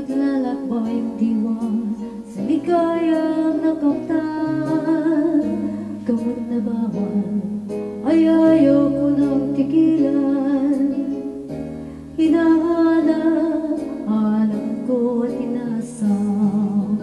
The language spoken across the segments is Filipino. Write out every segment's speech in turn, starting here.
Naglalakbay ang diwa sa ligayang nakamtan. Gamot na bawal ay ayaw ko nang tigilan. Hinahanap ko at inasam.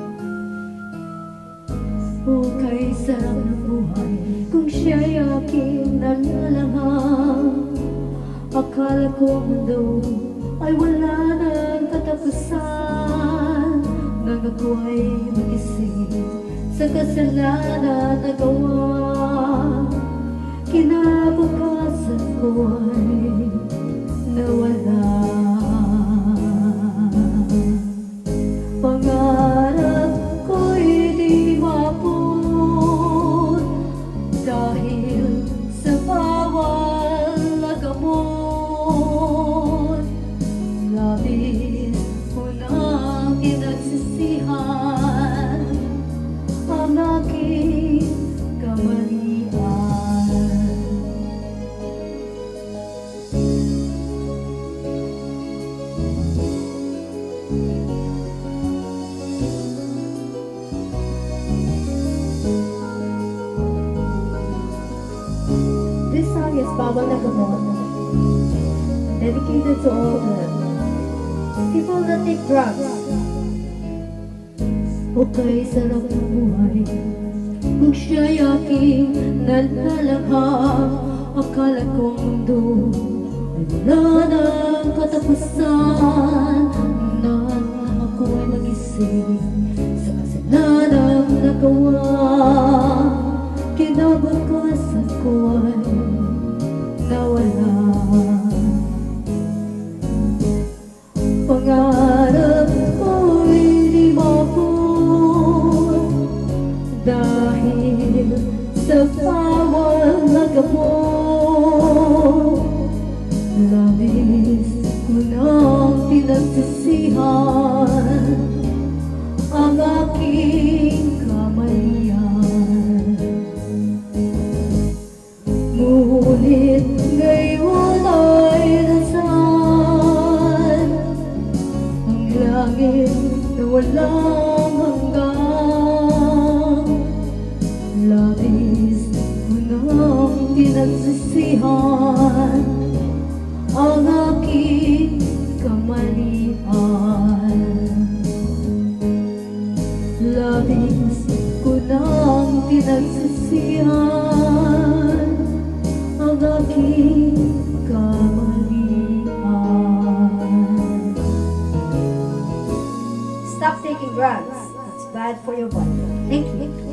Kay sarap ng buhay kung siya'y aking nalalahang. Akala ko ang mundo ay wala nang katapusan. Nang ako ay magising sa kasalanan na gawa, kinabukasan ko ay nawala. Pangarap ko'y di mapun dahil sa bawal na gamot. Labis ko nang pinagsisihan ang aking kamalian. This song is Bawal na Gamot, dedicated to all the people that take drugs. Okay, sarap ng buhay kung siya'y aking nalalaghang. Akala ko ang mundo ay wala nang katapusan. Nang ako ay magising sa kasalanan na gawa, kinabukasan ko ay nawala. Pangarap ko'y di mapun dahil sa bawal na gamot. Labis ko nang pinagsisihan ang aking kamalian. Ngunit ngayon ay dasal ang langit na walang hanggan. Labis ko nang pinagsisihan ang aking kamalian. Labis ko nang pinagsisihan ang aking kamalian. Stop taking drugs. It's bad for your body. Thank you.